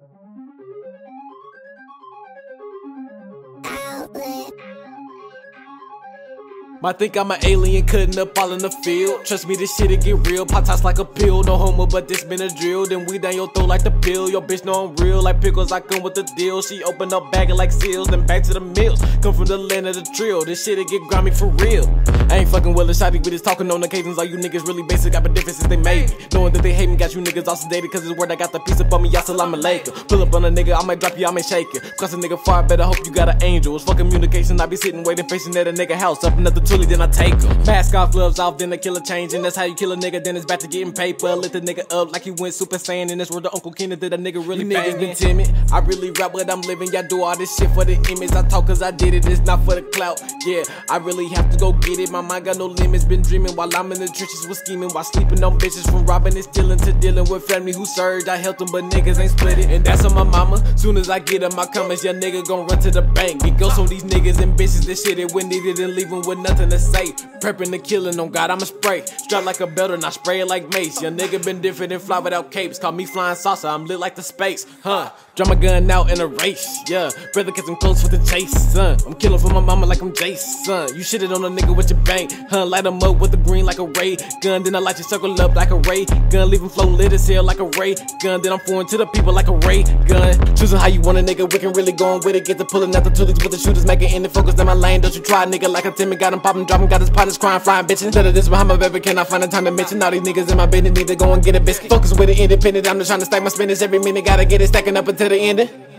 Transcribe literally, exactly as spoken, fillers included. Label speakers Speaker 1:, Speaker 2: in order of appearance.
Speaker 1: Might think I'm an alien cutting up all in the field. Trust me, this shit'll get real. Pop toss like a pill. No homo, but this been a drill. Then we down your throat like the pill. Your bitch know I'm real. Like pickles, I come with the deal. She open up bagging like seals. Then back to the mills. Come from the land of the trill. This shit'll get grimy for real. I ain't fucking with a shotty with his talking on occasions. All you niggas really basic. Got been different since they made me. Knowing that they hate me. Got you niggas all sedated. Cause it's word I got the piece up on me. Assalamu alaikum. Pull up on a nigga. I might drop you. I might shake it. Cause a nigga far better. Hope you got an angel. It's fuck communication. I be sitting waiting facing at a nigga house. Up another tully. Then I take him. Mask off, gloves off, then the killer change. And that's how you kill a nigga, then it's back to getting paper. Lit the nigga up like he went Super Saiyan. And that's where the Uncle Kenneth did a nigga really you niggas been timid. I really rap what I'm living. Y'all do all this shit for the image. I talk cause I did it, it's not for the clout. Yeah, I really have to go get it. My mind got no limits. Been dreaming while I'm in the trenches with scheming. While sleeping on bitches from robbing and stealing to dealing with family who surged. I helped them, but niggas ain't split it. And that's on my mama. Soon as I get them, my comments, your nigga gon' run to the bank. It goes on these niggas and bitches. This shit it when needed and leaving with nothing to say. Prepping the killing on God, I'ma spray. Strap like a belt and I spray it like mace. Your nigga been different and fly without capes. Call me flying saucer, I'm lit like the space. Huh, draw my gun out in a race. Yeah, brother cause I'm close for the chase. Son, I'm killing for my mama like I'm Jason. You shitted on a nigga with your bank. Huh, light him up with the green like a ray gun. Then I light your circle up like a ray gun. Leave him flow lit as hell like a ray gun. Then I'm foreign to the people like a ray gun. Choosing how you want a nigga, we can really go on with it. Get to pulling out the toolies with the shooters, making in the focus in my lane. Don't you try nigga like a Timmy. Got him popping, dropping, got his partners crying, flying bitches. None of this behind my baby, can I find the time to mention all these niggas in my business? Need to go and get a biscuit. Focus with it independent, I'm just trying to stack my spinach every minute. Gotta get it stacking up until the ending.